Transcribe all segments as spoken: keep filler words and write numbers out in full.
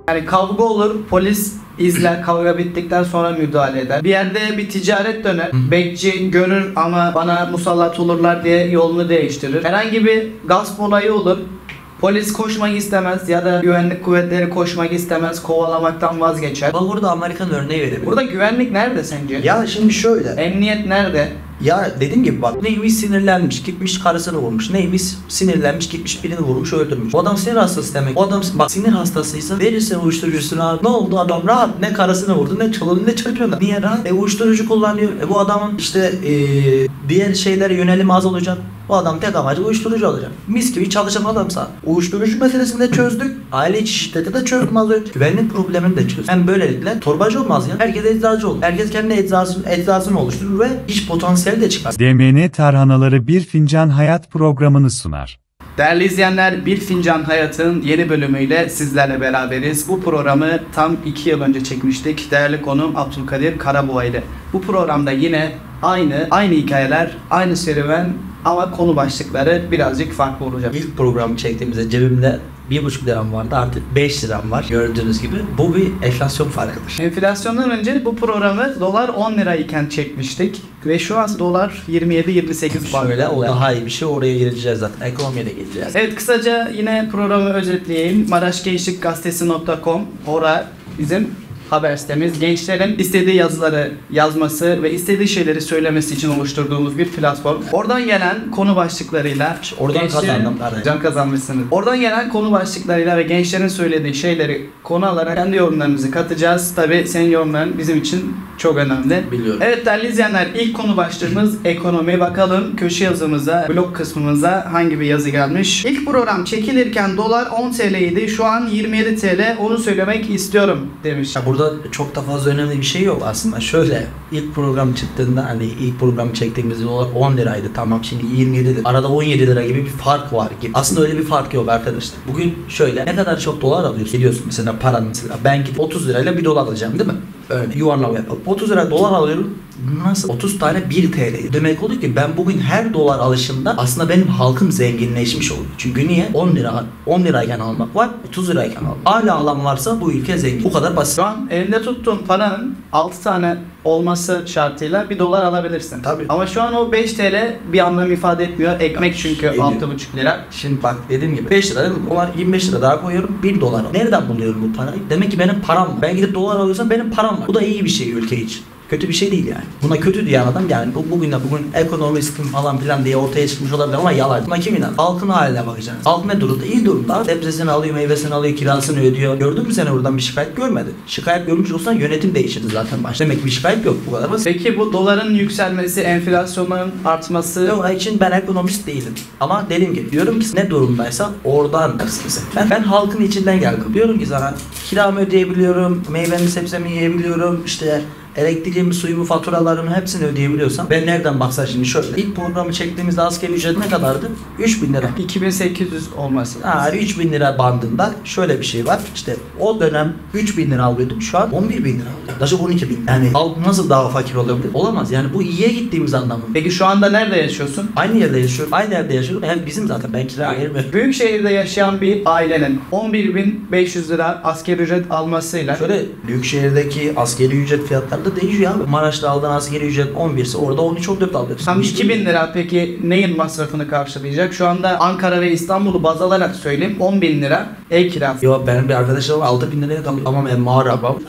Yani kavga olur, polis izler, kavga bittikten sonra müdahale eder. Bir yerde bir ticaret döner, bekçi görür ama bana musallat olurlar diye yolunu değiştirir. Herhangi bir gasp olayı olur, polis koşmak istemez ya da güvenlik kuvvetleri koşmak istemez, kovalamaktan vazgeçer. Bak burada Amerikan örneği verelim. Burada güvenlik nerede sence? Ya şimdi şöyle. Emniyet nerede? Ya dediğim gibi bak, neymiş sinirlenmiş gitmiş karısını vurmuş, neymiş sinirlenmiş gitmiş birini vurmuş öldürmüş. Bu adam sinir hastası demek. Bu adam bak sinir hastasıysa verirsen uyuşturucusuna, ne oldu adam rahat, ne karısını vurdu ne çoluğunu ne çocuğunu. Niye rahat? E uyuşturucu kullanıyor. E bu adamın işte e, diğer şeylere yönelimi az olacak. Bu adam tek amacı uyuşturucu olacak. Mis gibi çalışan adamsa. Uyuşturucu meselesini de çözdük. Aile içi şiddeti de çözdüm az önce. Güvenlik problemini de çözdük. Hem böylelikle torbacı olmaz ya. Herkes eczacı olur. Herkes kendi eczasını, eczasını oluşturur ve iş potansiyeli de çıkar. D M N Tarhanaları Bir Fincan Hayat programını sunar. Değerli izleyenler, Bir Fincan Hayat'ın yeni bölümüyle sizlerle beraberiz. Bu programı tam iki yıl önce çekmiştik. Değerli konuğum Abdülkadir Karabuğay ile. Bu programda yine aynı, aynı hikayeler, aynı serüven ama konu başlıkları birazcık farklı olacak. İlk programı çektiğimizde cebimde bir buçuk liram vardı, artık beş liram var gördüğünüz gibi. Bu bir enflasyon farkıdır. Enflasyondan önce bu programı dolar on lirayken çekmiştik ve şu an dolar yirmi yedi yirmi sekiz var. Şöyle o daha iyi bir şey, oraya gireceğiz zaten, ekonomiye de gireceğiz. Evet, kısaca yine programı özetleyeyim. maraş gençlik gazetesi nokta com ora bizim haber sitemiz. Gençlerin istediği yazıları yazması ve istediği şeyleri söylemesi için oluşturduğumuz bir platform. Oradan gelen konu başlıklarıyla oradan kazandım kardeşim. Can kazanmışsınız. Oradan gelen konu başlıklarıyla ve gençlerin söylediği şeyleri konu alarak kendi yorumlarımızı katacağız. Tabii senin yorumların bizim için çok önemli. Biliyorum. Evet değerli izleyenler, ilk konu başlığımız ekonomi. Bakalım köşe yazımıza, blog kısmımıza hangi bir yazı gelmiş. İlk program çekilirken dolar on T L idi. Şu an yirmi yedi T L. Onu söylemek istiyorum demiş. Ya burada çok da fazla önemli bir şey yok aslında. Şöyle, ilk program çıktığında hani ilk programı çektiğimizde dolar on liraydı, tamam şimdi yirmi yedi lira. Arada on yedi lira gibi bir fark var gibi. Aslında öyle bir fark yok arkadaşlar. Bugün şöyle, ne kadar çok dolar alıyorsun. Gidiyorsun mesela paran mesela. Ben gidip otuz lirayla bir dolar alacağım değil mi? Öyle yuvarlama yapalım. otuz lira dolar alıyorum. Nasıl? otuz tane bir T L. Demek oluyor ki ben bugün her dolar alışımda aslında benim halkım zenginleşmiş oluyor. Çünkü niye? on lira on lirayken almak var, otuz lirayken almak. Hala alan varsa bu ülke zengin. Bu kadar basit. Şu an elinde tuttuğun paranın altı tane olması şartıyla bir dolar alabilirsin. Tabii. Ama şu an o beş T L bir anlam ifade etmiyor. Ekmek çünkü altı buçuk lira. Şimdi bak dediğim gibi beş lira değil mi? Dolar yirmi beş lira daha koyuyorum, bir dolar. Nereden buluyorum bu parayı? Demek ki benim param var. Ben gidip dolar alıyorsam benim param var. Bu da iyi bir şey ülke için. Kötü bir şey değil yani. Buna kötü diyen adam yani bu, bugün de bugün ekonomistim falan filan diye ortaya çıkmış olabilir ama yalan. Buna kim inan? Halkın haline bakacaksın. Halk ne durumda? İyi durumda. Sebzesini alıyor, meyvesini alıyor, kirasını ödüyor. Gördün mü sen buradan bir şikayet görmedin? Şikayet görmüş olsan yönetim değişirdi zaten başta. Demek ki bir şikayet yok, bu kadar basit. Peki bu doların yükselmesi, enflasyonun artması... Yok, için ben ekonomist değilim. Ama dediğim gibi diyorum ki ne durumdaysa oradan dersin. Ben, ben halkın içinden geldim. Diyorum ki sana kiramı ödeyebiliyorum, meyvemi sebzemi yiyebiliyorum, işte elektriğimi, suyumu, faturalarımı hepsini ödeyebiliyorsam ben nereden baksa şimdi şöyle. İlk programı çektiğimizde asgari ücret ne kadardı? üç bin lira. iki bin sekiz yüz olması. Ha, üç bin lira bandında şöyle bir şey var. İşte o dönem üç bin lira alıyordum. Şu an on bir bin lira alıyorum. Daha on iki bin. Yani halk nasıl daha fakir olabilir? Olamaz. Yani bu iyiye gittiğimiz anlamı. Peki şu anda nerede yaşıyorsun? Aynı yerde yaşıyorum. Aynı yerde yaşıyorum. Yani bizim zaten ben kira vermiyorum. Büyük şehirde yaşayan bir ailenin on bir bin beş yüz lira asgari ücret almasıyla Şöyle büyük şehirdeki asgari ücret fiyatları da değişiyor abi. Maraş'ta aldığın asgari ücret on bir ise orada on üç on dört alıyorsun. tam iki bin lira peki neyin masrafını karşılayacak? Şu anda Ankara ve İstanbul'u baz alarak söyleyeyim on bin lira ev kirası. Yo, benim bir arkadaşım var altı bin liraya kalıyor ama ben mağara babam.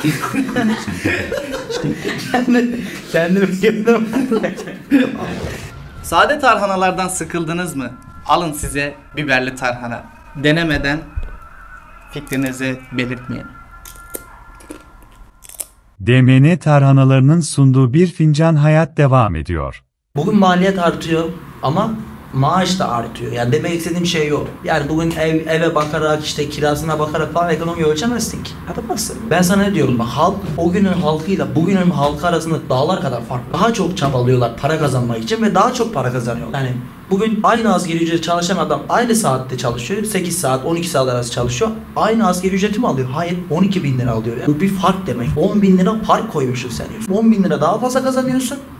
Kendimi gördüm. Sade tarhanalardan sıkıldınız mı? Alın size biberli tarhana. Denemeden fikrinizi belirtmeyin. D M N Tarhanalarının sunduğu Bir Fincan Hayat devam ediyor. Bugün maliyet artıyor ama maaş da artıyor. Yani demek istediğim şey yok. Yani bugün ev, eve bakarak işte kirasına bakarak falan ekonomiyi ölçemezsin ki. Yapamazsın. Ben sana ne diyorum bak, halk o günün halkıyla bugünün halkı arasında dağlar kadar fark. Daha çok çabalıyorlar para kazanmak için ve daha çok para kazanıyorlar. Yani bugün aynı asgari ücret çalışan adam aynı saatte çalışıyor. sekiz saat on iki saat arası çalışıyor. Aynı asgari ücreti mi alıyor? Hayır, on iki bin lira alıyor. Yani bu bir fark demek. on bin lira fark koymuşsun sen. on bin lira daha fazla kazanıyorsun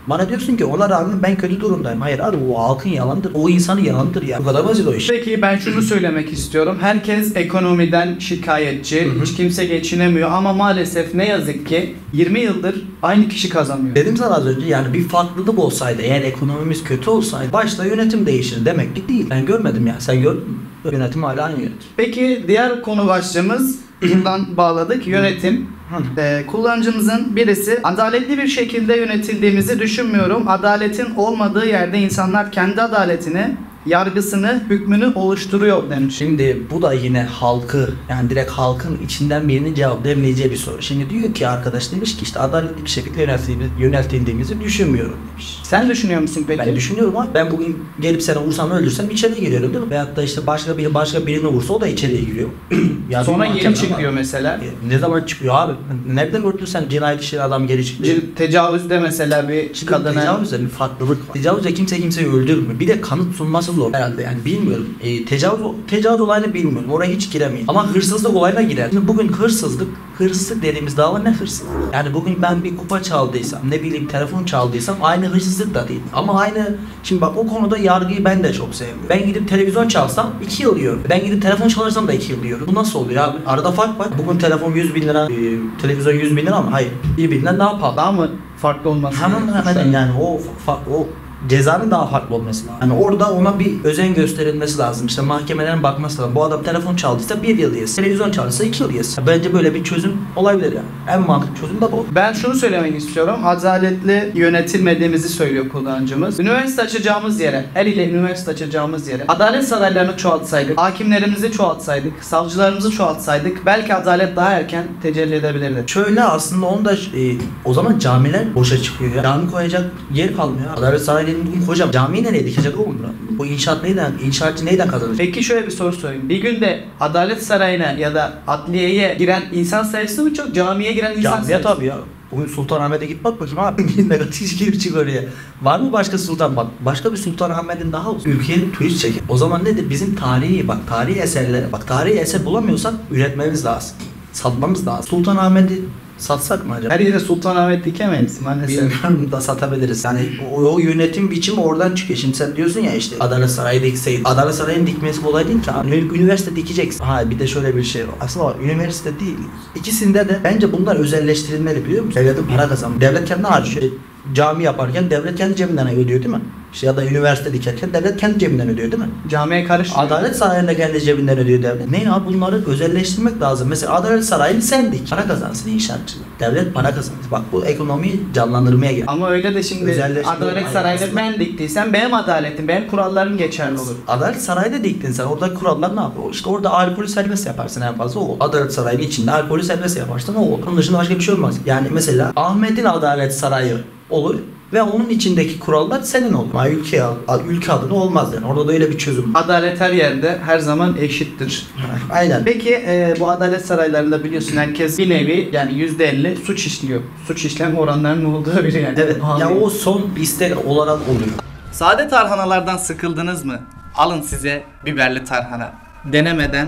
Bana diyorsun ki ona rağmen ben kötü durumdayım. Hayır abi, o halkın yalanıdır. O insanın yalanıdır ya. Bu kadar basit o iş. Peki ben şunu söylemek istiyorum. Herkes ekonomiden şikayetçi. Hı hı. Hiç kimse geçinemiyor ama maalesef ne yazık ki yirmi yıldır aynı kişi kazanıyor. Dedim sana az önce, yani bir farklılık olsaydı, eğer ekonomimiz kötü olsaydı başta yönetim değişir. Demek ki değil. Ben görmedim ya. Sen gördün mü? Yönetim hala aynı yönetim. Peki diğer konu başlığımız bundan bağladık. Yönetim. Ee, kullanıcımızın birisi adaletli bir şekilde yönetildiğimizi düşünmüyorum. Adaletin olmadığı yerde insanlar kendi adaletini, yargısını, hükmünü oluşturuyor demiş. Şimdi bu da yine halkı, yani direkt halkın içinden birinin cevaplayabileceği bir soru. Şimdi diyor ki arkadaş, demiş ki işte adaletli bir şekilde yöneltildiğimizi, yöneltildiğimizi düşünmüyorum demiş. Sen düşünüyor musun peki? Ben düşünüyorum ama ben bugün gelip seni vursam, öldürsem içeriye giriyorum değil mi? Veyahut da işte başka biri başka birini vursa o da içeriye giriyor. Ya Sonra bir yeni mahkeme çıkıyor var. mesela. E, Ne zaman çıkıyor abi? Nereden gördün sen cinayet işleri, adam geri çıkıyor? Bir tecavüzde mesela bir Şimdi kadına... tecavüzde bir farklılık var. Tecavüzde kimse kimseyi öldürmüyor. Bir de kanıt sunması zor herhalde, yani bilmiyorum. E, tecavüz, tecavüz olayını bilmiyorum. Oraya hiç giremeyiz. Ama hırsızlık olayına girer. Şimdi bugün hırsızlık, hırsızlık dediğimiz dava ne hırsızlık? Yani bugün ben bir kupa çaldıysam, ne bileyim telefon çaldıysam aynı hırsızlık da değil. Ama aynı, şimdi bak o konuda yargıyı ben de çok sevmiyorum. Ben gidip televizyon çalsam iki yıl yiyorum. Ben gidip telefon çalırsam da iki yıl yiyorum. Bu nasıl oluyor abi? Arada fark var. Bugün telefon yüz bin lira, e, televizyon yüz bin lira ama hayır. Birbirinden daha pahalı. Daha mı farklı olması? Hemen hemen yani o fa- o cezanın daha farklı olması lazım. Yani orada ona bir özen gösterilmesi lazım. İşte mahkemelerin bakması lazım. Bu adam telefon çaldıysa bir yıl yesin. Televizyon çaldıysa iki yıl yesin. Bence böyle bir çözüm olabilir yani. En mantıklı çözüm de bu. Ben şunu söylemek istiyorum. Adaletli yönetilmediğimizi söylüyor kullanıcımız. Üniversite açacağımız yere, el ile üniversite açacağımız yere adalet saraylarını çoğaltsaydık, hakimlerimizi çoğaltsaydık, savcılarımızı çoğaltsaydık belki adalet daha erken tecelli edebilirdi. Şöyle aslında onu da e, o zaman camiler boşa çıkıyor ya. Cami koyacak yer kalmıyor. Adalet saraylarını bugün koyacağım. Camiyi nereye dikecek oğlum? Bu inşaat neyden, inşaatçı neyden kazanacak? Peki şöyle bir soru sorayım. Bir günde Adalet Sarayı'na ya da adliyeye giren insan sayısı mı çok, camiye giren insan Camiye sayısı? tabii ya. Bugün Sultanahmet'e git bak bakayım abi. Negatif girip çık oraya. Var mı başka sultan? Bak başka bir Sultanahmet'in daha olsun. Ülkenin turist çeker. O zaman nedir? Bizim tarihi, bak tarihi eserlere, bak tarihi eser bulamıyorsak üretmemiz lazım. Satmamız lazım. Sultanahmet'i satsak mı acaba? Her yere Sultanahmet dikemeyiz maalesef. Bilmiyorum da satabiliriz. Yani o, o yönetim biçimi oradan çıkıyor. Şimdi sen diyorsun ya işte Adalet Sarayı dikseydi. Adalet Sarayı'nın dikmesi kolay değil ki. Ünü- Üniversite dikeceksin. Ha bir de şöyle bir şey var. Aslında var, üniversite değil. İkisinde de bence bunlar özelleştirilmeli, biliyor musun? Devletin para kazanması. Devlet kendi harcıyor. Cami yaparken devlet kendi cebinden ödüyor değil mi? İşte ya da üniversite dikerken devlet kendi cebinden ödüyor değil mi? Camiye karışmıyor. Adalet Sarayı'nda kendi cebinden ödüyor devlet. Ne ya, bunları özelleştirmek lazım. Mesela Adalet Sarayı'nı sen dik. Para kazansın inşaatçılar. Devlet para kazansın. Bak bu ekonomiyi canlandırmaya gel. Ama öyle de şimdi Özelleşme Adalet olay Sarayı'nda aslında. ben diktiysem benim adaletim, benim kurallarım geçerli olur. Adalet Sarayı'da diktin sen. Orada kurallar ne yapıyor? İşte orada alkolü serbest yaparsın en fazla o. Adalet Sarayı'nın içinde alkolü serbest yaparsın o olur. Onun dışında başka bir şey olmaz. Yani mesela Ahmet'in Adalet Sarayı olur ve onun içindeki kurallar senin olur. Ama ülke, ülke adına olmaz yani. Orada da öyle bir çözüm. Adalet her yerde her zaman eşittir. Aynen. Peki e, bu adalet saraylarında biliyorsun herkes bir nevi yani yüzde elli suç işliyor. Suç işlem oranlarının olduğu biri yani. Evet. Ya o son istek olarak oluyor. Sade tarhanalardan sıkıldınız mı? Alın size biberli tarhana. Denemeden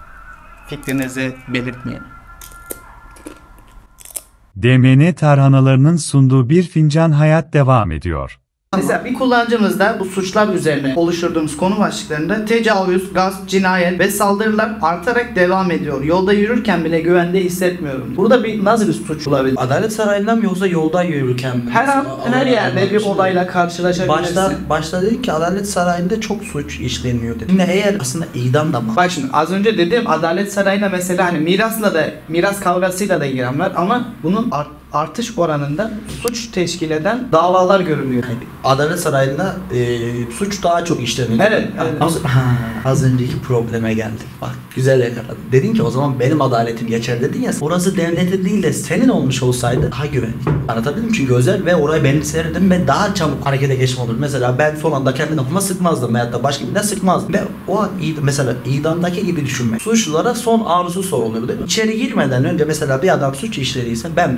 fikrinizi belirtmeyin. D M N tarhanalarının sunduğu bir fincan hayat devam ediyor. Mesela bir kullanıcımız da bu suçlar üzerine oluşturduğumuz konu başlıklarında tecavüz, gasp, cinayet ve saldırılar artarak devam ediyor. Yolda yürürken bile güvende hissetmiyorum. Burada bir nasıl bir suç olabilir? Adalet Sarayı'ndan mı yoksa yolda yürürken mi? Her an her yerde bir olayla karşılaşabilirsin. Başta, başta dedik ki Adalet Sarayı'nda çok suç işleniyor dedi. Şimdi eğer aslında idam da mı? Bak şimdi az önce dedim Adalet Sarayı'na mesela hani mirasla da miras kavgasıyla da giren var ama bunun art, artış oranında suç teşkil eden davalar görülüyor. Adalet Sarayı'nda e, suç daha çok işleniyor. Evet, evet. Az, ha, az önceki probleme geldim. Bak güzel yakaladın. Dedin ki o zaman benim adaletim geçer dedin ya. Orası devlete değil de senin olmuş olsaydı daha güvenli. Anlatabildim mi? Çünkü özel ve orayı benimserdim ve daha çabuk harekete geçme olur. Mesela ben son anda kendi kafama sıkmazdım veyahut da başka birine sıkmazdım. Ve o an id- mesela idamdaki gibi düşünme. Suçlulara son arzusu soruluyor değil mi? İçeri girmeden önce mesela bir adam suç işlediyse ben mesela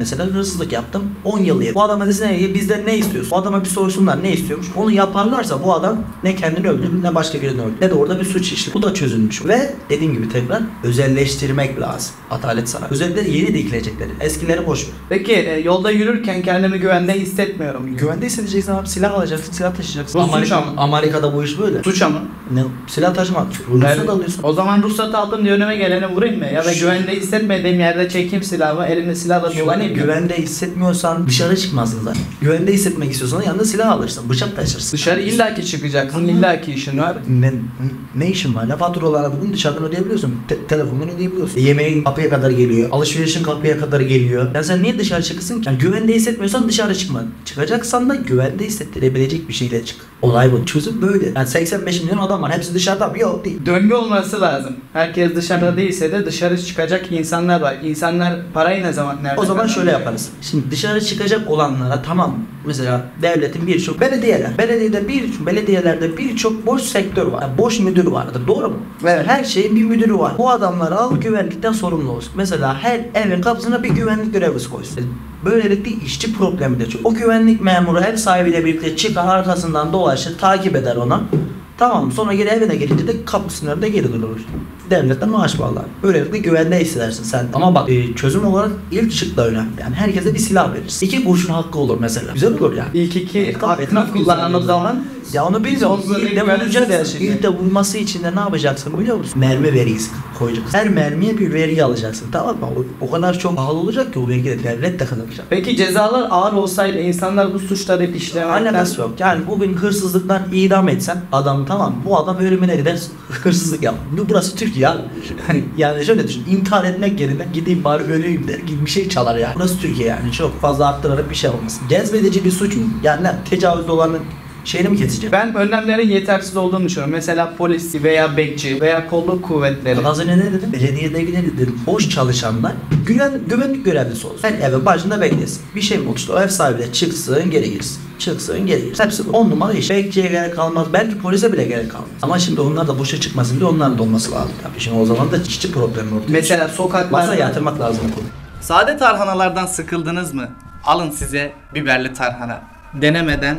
hırsızlık yaptım. on yıl yedim. Bu adama desene ki bizden ne istiyorsun? Bu adama bir sorsunlar ne istiyormuş? Onu yaparlarsa bu adam ne kendini öldürür ne başka birini öldürür. Ne de orada bir suç işler. Bu da çözülmüş. Ve dediğim gibi tekrar özelleştirmek lazım. Adalet saray. Özellikle yeni dikilecekleri. Eskileri boş ver. Peki e, yolda yürürken kendimi güvende hissetmiyorum. Güvende hissedeceksin abi. Silah alacaksın, silah taşıyacaksın. Bu suç Amerika, ama. Amerika'da bu iş böyle. Suç ama. Ne? Silah taşımak. Ben- Ruhsat alıyorsun. O zaman ruhsatı aldım diye önüme gelene vurayım mı? Ya da Şu- güvende hissetmediğim yerde çekeyim silahımı, elimde silahla Güvende, dolanayım mı? güvende hissetmiyorsan dışarı çıkmazsın zaten. Güvende hissetmek istiyorsan yanında silah alırsın, bıçak taşırsın. Dışarı illaki çıkacaksın, illaki işin var. Ne, ne işin var? Ne faturalarla bugün dışarıdan ödeyebiliyorsun. Te- telefondan ödeyebiliyorsun. E, yemeğin kapıya kadar geliyor. Alışverişin kapıya kadar geliyor. Yani sen niye dışarı çıkasın ki? Yani güvende hissetmiyorsan dışarı çıkma. Çıkacaksan da güvende hissettirebilecek bir şeyle çık. Olay bu. Çözüm böyle. Yani seksen beş milyon adam var. Hepsi dışarıda mı? Yok değil. Döngü olması lazım. Herkes dışarıda değilse de dışarı çıkacak insanlar var. İnsanlar parayı ne zaman nerede? O zaman kazanıyor? şöyle yaparız. Şimdi dışarı çıkacak olanlara tamam mesela devletin birçok belediyeler, belediyede bir belediyelerde birçok boş sektör var. Yani boş müdür vardır. Doğru mu? Evet. Her şeyin bir müdürü var. Bu adamları al güvenlikten sorumlu olsun. Mesela her evin kapısına bir güvenlik görevlisi koysun. Böylelikle işçi problemi de çok. O güvenlik memuru ev sahibiyle birlikte çıkar arkasından dolaşır, takip eder ona. Tamam mı? Sonra geri evine gelince de kapısının önünde geri durur. Devletten maaş bağlar. Böylelikle güvende hissedersin sen. Ama bak e, çözüm olarak ilk şık da önemli. Yani herkese bir silah verirsin. İki kurşun hakkı olur mesela. Güzel olur yani. İlk iki Tabii, hakkını tabii, kullanan o güzel. zaman Ya onu biz Yolda ilk de güvensiz vuracağız. dersin. İlk de vurması için de ne yapacaksın biliyor musun? Mermi vergisi koyacaksın. Her mermiye bir vergi alacaksın. Tamam mı? O, o kadar çok pahalı olacak ki o vergi de devlet de kazanacak. peki cezalar ağır olsaydı insanlar bu suçları işlemekten Alakası yok. Yani bugün hırsızlıktan idam etsen adam tamam mı? Bu adam ölümüne gider hırsızlık yap. Bu- Burası Türkiye abi. Hani yani şöyle düşün. İntihar etmek yerine gideyim bari öleyim der gibi bir şey çalar yani. Burası Türkiye yani. Çok fazla arttırarak bir şey olmaz. Cezbedici bir suç mu? Yani ne? Tecavüz olanın şeyini mi kesecek? Ben önlemlerin yetersiz olduğunu düşünüyorum. Mesela polis veya bekçi veya kolluk kuvvetleri. Az önce ne dedim? Belediyedekiler dedim. Boş çalışanlar güven, güvenlik görevlisi olsun. Her evin başında beklesin. Bir şey mi oluştu? O ev sahibi de çıksın geri girsin. Çıksın geri girsin. Hepsi on numara iş. Bekçiye gerek kalmaz. Belki polise bile gerek kalmaz. Ama şimdi onlar da boşa çıkmasın diye onların da olması lazım. Tabii şimdi o zaman da işçi problemi ortaya çıkıyor. Mesela sokaklarda Masaya yatırmak lazım o konu. Sade tarhanalardan sıkıldınız mı? Alın size biberli tarhana. Denemeden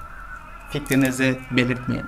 fikrinizi belirtmeyin.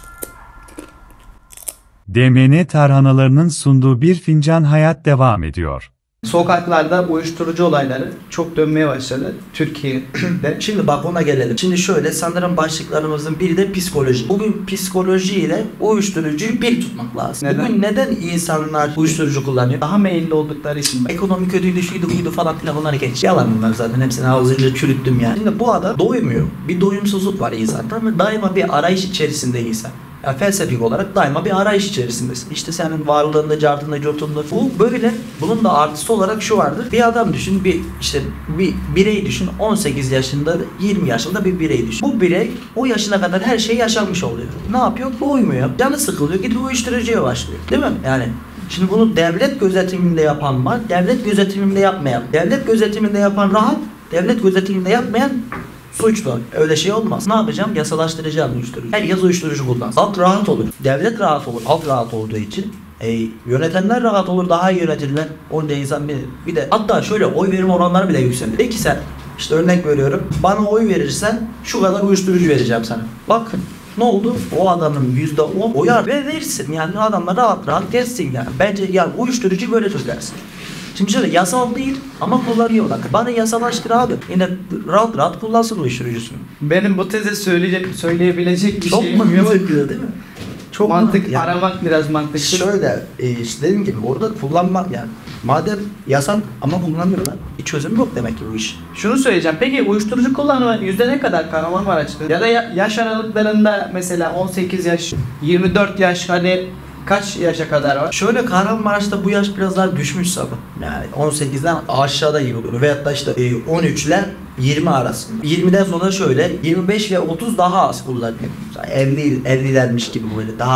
D M N tarhanalarının sunduğu Bir Fincan Hayat devam ediyor. Sokaklarda uyuşturucu olayları çok dönmeye başladı Türkiye'de. Şimdi bak ona gelelim. Şimdi şöyle sanırım başlıklarımızın biri de psikoloji. Bugün psikoloji ile uyuşturucuyu bir tutmak lazım. Neden? Bugün neden insanlar uyuşturucu kullanıyor? Daha meyilli oldukları için. Ekonomi kötüydü, şuydu, buydu falan filan bunları geç. Yalan bunlar zaten. Hepsini ağzınca çürüttüm yani. Şimdi bu adam doymuyor. Bir doyumsuzluk var insanda ve daima bir arayış içerisinde insan. Yani felsefik olarak daima bir arayış içerisindesin. İşte senin varlığında, cartında, curtunda. Bu böyle. Bunun da artısı olarak şu vardır. Bir adam düşün, bir işte bir birey düşün. on sekiz yaşında, yirmi yaşında bir birey düşün. Bu birey o yaşına kadar her şey yaşanmış oluyor. Ne yapıyor? Doymuyor. Canı sıkılıyor. Gidiyor uyuşturucuya başlıyor. Değil mi? Yani şimdi bunu devlet gözetiminde yapan var. Devlet gözetiminde yapmayan. Devlet gözetiminde yapan rahat. Devlet gözetiminde yapmayan suçlu. Öyle şey olmaz. Ne yapacağım? Yasalaştıracağım uyuşturucu. Herkes uyuşturucu kullansın. Halk rahat olur. Devlet rahat olur. Halk rahat olduğu için. E, yönetenler rahat olur. Daha iyi yönetirler. Onu da insan bilir. Bir de hatta şöyle oy verim oranları bile yükselir. Peki sen işte örnek veriyorum. Bana oy verirsen şu kadar uyuşturucu vereceğim sana. Bakın. Ne oldu? O adamın yüzde on oyar ve verirsin. Yani adamlar rahat rahat gezsin yani. Bence yani uyuşturucu böyle çözersin. Şimdi şöyle yasal değil ama kullanıyorlar. Bana yasalaştır abi. Yine rahat rahat kullansın uyuşturucusunu. Benim bu teze söyleyecek, söyleyebilecek bir Çok şeyim yok. mantıklı değil mi? Çok Mantık yani. aramak biraz mantıklı. Şöyle e, işte dediğim gibi orada kullanmak yani. Madem yasak ama kullanmıyorlar. Bir çözüm yok demek ki bu iş. Şunu söyleyeceğim. Peki uyuşturucu kullanımı yüzde ne kadar Kahramanmaraş'ta? Ya da ya- yaş aralıklarında mesela on sekiz yaş, yirmi dört yaş hani kaç yaşa kadar var? Şöyle Kahramanmaraş'ta bu yaş biraz daha düşmüş sabah. Yani on sekizden aşağıda gibi oluyor. Veyahut da işte e, on üç ile yirmi arasında. yirmiden sonra şöyle yirmi beş ve otuz daha az kullanıyor. Yani elli ellilermiş gibi böyle daha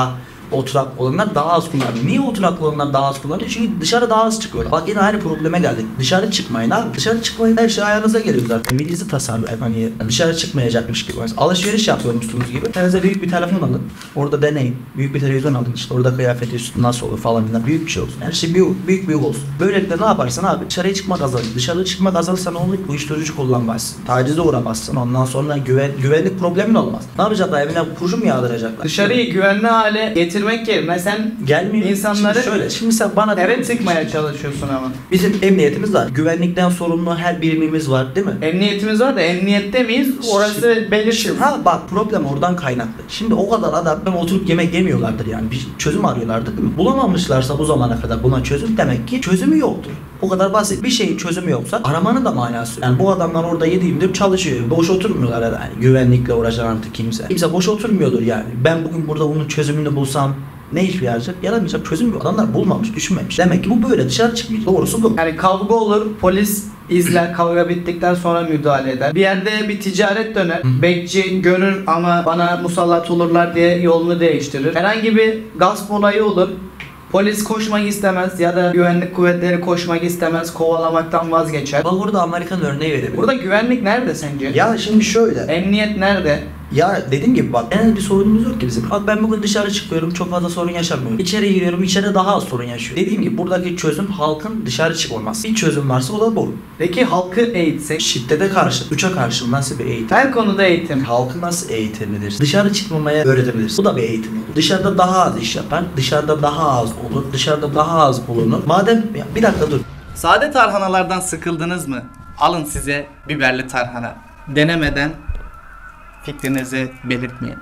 oturaklı olanlar daha az kullanıyor. Niye oturaklı olanlar daha az kullanıyor? Çünkü dışarı daha az çıkıyorlar. Bak yine aynı probleme geldik. Dışarı çıkmayın abi. Dışarı çıkmayın, her şey ayağınıza geliyor zaten. Milinizi tasarlayın. Hani dışarı çıkmayacakmış gibi. Mesela alışveriş yapıyormuşsunuz gibi. Kendinize büyük bir telefon alın. Orada deneyin. Büyük bir televizyon alın. İşte orada kıyafeti üstü nasıl olur falan filan. Büyük bir şey olsun. Her şey büyük büyük, büyük olsun. Böylelikle ne yaparsın abi? Dışarıya çıkmak azalır. Dışarı çıkmak azalırsa ne olur? Uyuşturucu kullanmazsın. Tacize uğramazsın. Ondan sonra güven, güvenlik problemin olmaz. Ne yapacaklar? Evine kurşun mu yağdıracaklar? Dışarıyı güvenli hale getirmek yerine sen Gelmiyor. insanları Şimdi şöyle. Şimdi sen bana eve tıkmaya çalışıyorsun ama. bizim emniyetimiz var. Güvenlikten sorumlu her birimimiz var, değil mi? Emniyetimiz var da emniyette miyiz? Orası belirsiz. Ha bak, problem oradan kaynaklı. Şimdi o kadar adam oturup yemek yemiyorlardır yani. Bir çözüm arıyorlardır, değil mi? Bulamamışlarsa bu zamana kadar buna çözüm, demek ki çözümü yoktur. O kadar basit. Bir şeyin çözümü yoksa aramanın da manası yok. Yani bu adamlar orada yedi yirmi dört çalışıyor. Boş oturmuyorlar yani. Güvenlikle uğraşan artık kimse. Kimse boş oturmuyordur yani. Ben bugün burada bunun çözümünü bulsam ne iş yarayacak? Yaramayacak, çözüm yok. Adamlar bulmamış, düşünmemiş. Demek ki bu böyle, dışarı çıkmayacak. Doğrusu bu. Yani kavga olur, polis izler, kavga bittikten sonra müdahale eder. Bir yerde bir ticaret döner, bekçi görür ama bana musallat olurlar diye yolunu değiştirir. Herhangi bir gasp olayı olur, polis koşmak istemez ya da güvenlik kuvvetleri koşmak istemez, kovalamaktan vazgeçer. Bak burada Amerikan örneği verebilirim. Burada güvenlik nerede sence? Ya şimdi şöyle. Emniyet nerede? Ya dediğim gibi bak, en bir sorunumuz yok ki bizim. Bak ben bugün dışarı çıkıyorum, çok fazla sorun yaşamıyorum. İçeri giriyorum, içeride daha az sorun yaşıyor. Dediğim gibi buradaki çözüm halkın dışarı çıkmaması. Bir çözüm varsa o da bu. Peki halkı eğitsek? Şiddete karşı, üçe karşı nasıl bir eğitim? Her konuda eğitim. Halkı nasıl eğitebiliriz? Dışarı çıkmamaya öğretebiliriz. Bu da bir eğitim olur. Dışarıda daha az iş yapar, dışarıda daha az olur, dışarıda daha az bulunur. Madem, ya bir dakika dur. Sade tarhanalardan sıkıldınız mı? Alın size biberli tarhana. Denemeden fikrinizi belirtmeyin.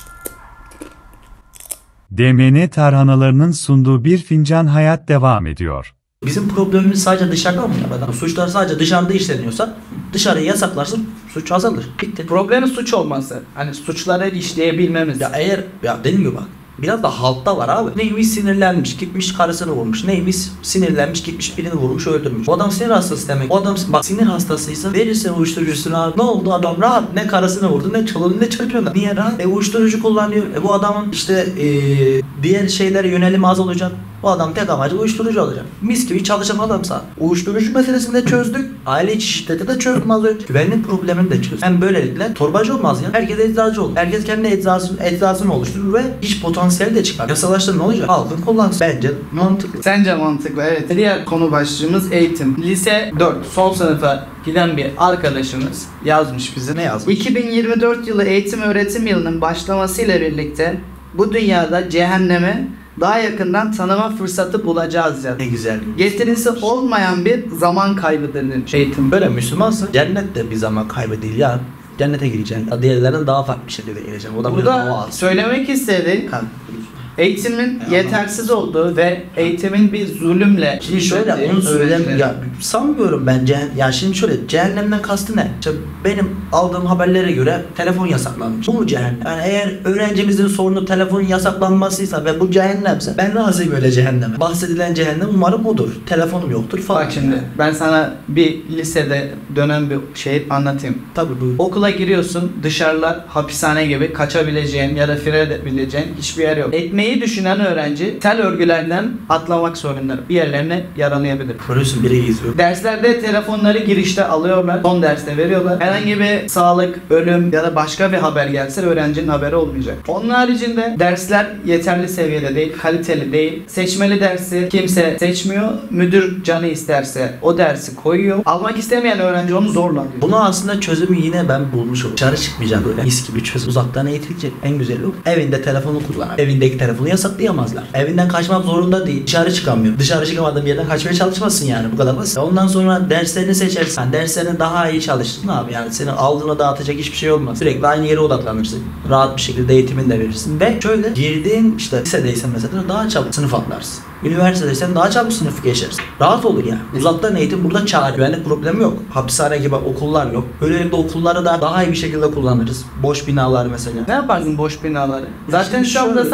D M N tarhanalarının sunduğu bir fincan hayat devam ediyor. Bizim problemimiz sadece dışarıda mı ya? Adam suçlar sadece dışarıda işleniyorsa dışarıyı yasaklarsın, suç azalır. Bitti. Problemi suç olması. Hani suçları işleyebilmemiz. Ya eğer, ya dediğim gibi bak, biraz da halkta var abi. Neymiş sinirlenmiş, gitmiş karısını vurmuş. Neymiş sinirlenmiş, gitmiş birini vurmuş, öldürmüş. O adam sinir hastası demek. O adam bak sinir hastasıysa verirsen uyuşturucusunu abi. Ne oldu, adam rahat. Ne karısını vurdu, ne çoluğunu, ne çocuğunu. Niye rahat? E uyuşturucu kullanıyor. E bu adamın işte e, diğer şeylere yönelimi az olacak. Bu adam tek amacı uyuşturucu olacak. Mis gibi çalışan adamsa. Uyuşturucu meselesini de çözdük. Aile içi şiddeti de çözdüm az önce. Güvenlik problemini de çözdük. Hem böylelikle torbacı olmaz ya. Herkes eczacı olur. Herkes kendi eczasını, eczasını oluşturur ve iş potansiyeli de çıkar. Yasalaştır ne olacak? Halkın kullansın. Bence mantıklı. Sence mantıklı, evet. Diğer konu başlığımız eğitim. Lise dört son sınıfa giden bir arkadaşımız yazmış bize. Ne yazmış? iki bin yirmi dört yılı eğitim öğretim yılının başlamasıyla birlikte bu dünyada cehenneme daha yakından tanıma fırsatı bulacağız ya. Ne güzel. Getirisi olmayan bir zaman kaybıdır demiş eğitim. Böyle Müslümansın. Cennet de bir zaman kaybı değil ya. Cennete gireceksin. Diğerlerinin daha farklı bir şeylere gireceksin. O da biraz Burada doğal. söylemek istediği Ha. eğitimin yetersiz olduğu ve eğitimin bir zulümle Şimdi şöyle onu söyleyeyim ya, sanmıyorum ben cehennem, ya şimdi şöyle cehennemden kastı ne? İşte benim aldığım haberlere göre telefon yasaklanmış. Bu mu cehennem? Yani eğer öğrencimizin sorunu telefonun yasaklanmasıysa ve bu cehennemse ben razıyım öyle cehenneme. Bahsedilen cehennem umarım budur. Telefonum yoktur falan. Bak şimdi ben sana bir lisede dönen bir şey anlatayım. Tabii bu. Okula giriyorsun, dışarılar hapishane gibi, kaçabileceğin ya da fire edebileceğin hiçbir yer yok. Ekmeği düşünen öğrenci tel örgülerden atlamak zorunda. Bir yerlerine yaralayabilir. Görüyorsun biri izliyor. Derslerde telefonları girişte alıyorlar. Son derste veriyorlar. Herhangi bir sağlık, ölüm ya da başka bir haber gelse öğrencinin haberi olmayacak. Onun haricinde dersler yeterli seviyede değil, kaliteli değil. Seçmeli dersi kimse seçmiyor. Müdür canı isterse o dersi koyuyor. Almak istemeyen öğrenci onu zorla alıyor. Bunu aslında çözümü yine ben bulmuş olurum. Dışarı çıkmayacak böyle mis gibi çözüm. Uzaktan eğitilecek en güzeli o. Evinde telefonu kullanır. Evindeki telefonu yasaklayamazlar. Evinden kaçmak zorunda değil. Dışarı çıkamıyor. Dışarı çıkamadığın bir yerden kaçmaya çalışmasın yani. Bu kadar basit. Ondan sonra derslerini seçersin. Yani derslerini daha iyi çalışırsın abi. Yani seni aldığına dağıtacak hiçbir şey olmaz. Sürekli aynı yere odaklanırsın. Rahat bir şekilde eğitimini de verirsin. Ve şöyle girdiğin işte lisedeysen mesela daha çabuk sınıf atlarsın. Üniversitedeysen daha çabuk sınıf geçersin. Rahat olur yani. Uzaktan eğitim burada çağır. Güvenlik problemi yok. Hapishane gibi okullar yok. Böylelikle okulları da daha iyi bir şekilde kullanırız. Boş binalar mesela. Ne yaparsın boş binaları? Zaten şimdi şu anda şöyle- sadece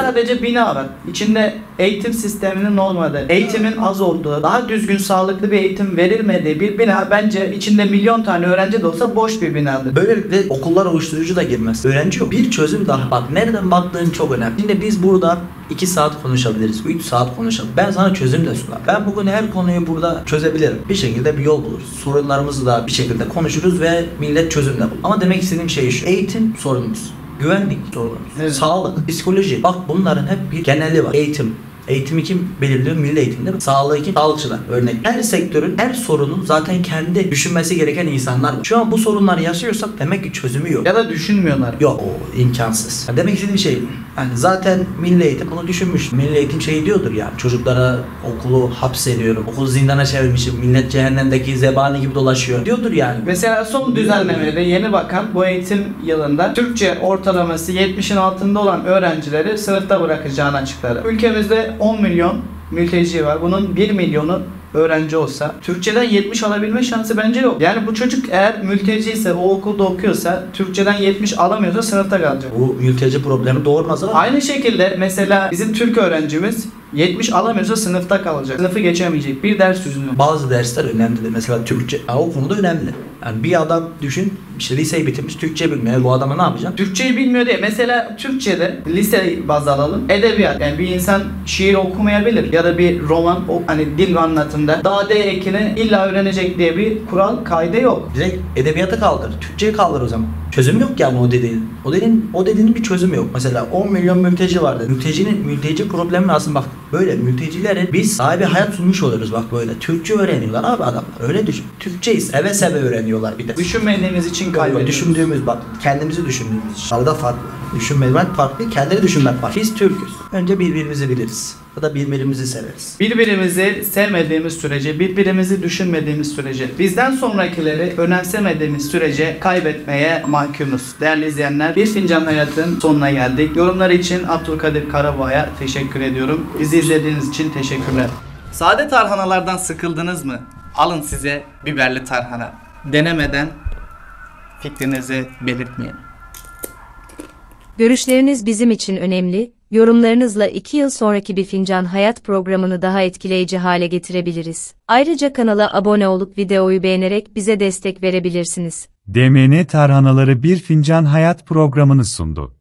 bina var. İçinde eğitim sisteminin olmadığı, eğitimin az olduğu, daha düzgün sağlıklı bir eğitim verilmediği bir bina bence içinde milyon tane öğrenci de olsa boş bir binadır. Böylelikle okullara uyuşturucu da girmez. Öğrenci yok. Bir çözüm daha. Bak nereden baktığın çok önemli. Şimdi biz burada iki saat konuşabiliriz. üç saat konuşalım. Ben sana çözüm de sunarım. Ben bugün her konuyu burada çözebilirim. Bir şekilde bir yol buluruz. Sorunlarımızı da bir şekilde konuşuruz ve millet çözüm de bulur. Ama demek istediğim şey şu. Eğitim sorunumuz. Güvenlik sorunumuz. Evet. Sağlık, psikoloji. Bak bunların hep bir geneli var. Eğitim. Eğitimi kim belirliyor? Milli eğitim değil mi? Sağlığı kim? Sağlıkçılar. Örnek. Her sektörün, her sorunun zaten kendi düşünmesi gereken insanlar var. Şu an bu sorunları yaşıyorsak demek ki çözümü yok. Ya da düşünmüyorlar. Yok. O imkansız. Ya demek istediğim şey, yani zaten milli eğitim bunu düşünmüş. Milli eğitim şey diyordur yani. Çocuklara okulu hapsediyorum. Okulu zindana çevirmişim. Millet cehennemdeki zebani gibi dolaşıyor. Diyordur yani. Mesela son düzenlemede yeni bakan bu eğitim yılında Türkçe ortalaması yetmişin altında olan öğrencileri sınıfta bırakacağını açıkladı. Ülkemizde on milyon mülteci var. Bunun bir milyonu öğrenci olsa Türkçeden yetmiş alabilme şansı bence yok. Yani bu çocuk eğer mülteci ise, o okulda okuyorsa, Türkçeden yetmiş alamıyorsa sınıfta kalacak. Bu mülteci problemi doğurmaz ama. Aynı şekilde mesela bizim Türk öğrencimiz yetmiş alamıyorsa sınıfta kalacak. Sınıfı geçemeyecek. Bir ders yüzünden. Bazı dersler önemli. Mesela Türkçe. Ya o konuda önemli. Yani bir adam düşün, işte liseyi bitirmiş, Türkçe bilmiyor. Bu adama ne yapacaksın? Türkçeyi bilmiyor diye. Mesela Türkçe'de lise baz alalım. Edebiyat. Yani bir insan şiir okumayabilir. Ya da bir roman, o hani dil ve anlatımda daha D ekini illa öğrenecek diye bir kural, kaide yok. Direkt edebiyata kaldır. Türkçeyi kaldır o zaman. Çözüm yok yani o dediğin. O dediğin, o dediğinin bir çözümü yok. Mesela on milyon mülteci vardı. Mültecinin, mülteci problemi lazım bak. Böyle mültecilere biz sahibi hayat sunmuş oluyoruz bak böyle. Türkçe öğreniyorlar abi adamlar. Öyle düşün. Türkçeyi seve seve öğreniyorlar bir de. Düşünmediğimiz için kaybediyoruz. Düşündüğümüz bak, kendimizi düşündüğümüz için. Arada farklı. Düşünmek farklı, kendileri düşünmek farklı. Biz Türk'üz. Önce birbirimizi biliriz. Ya da birbirimizi severiz. Birbirimizi sevmediğimiz sürece, birbirimizi düşünmediğimiz sürece, bizden sonrakileri önemsemediğimiz sürece kaybetmeye mahkumuz. Değerli izleyenler, Bir Fincan Hayat'ın sonuna geldik. Yorumlar için Abdülkadir Karaboğa'ya teşekkür ediyorum. Bizi izlediğiniz için teşekkürler. Sade tarhanalardan sıkıldınız mı? Alın size biberli tarhana. Denemeden fikrinizi belirtmeyin. Görüşleriniz bizim için önemli. Yorumlarınızla iki yıl sonraki Bir Fincan Hayat programını daha etkileyici hale getirebiliriz. Ayrıca kanala abone olup videoyu beğenerek bize destek verebilirsiniz. D M N Tarhanaları Bir Fincan Hayat programını sundu.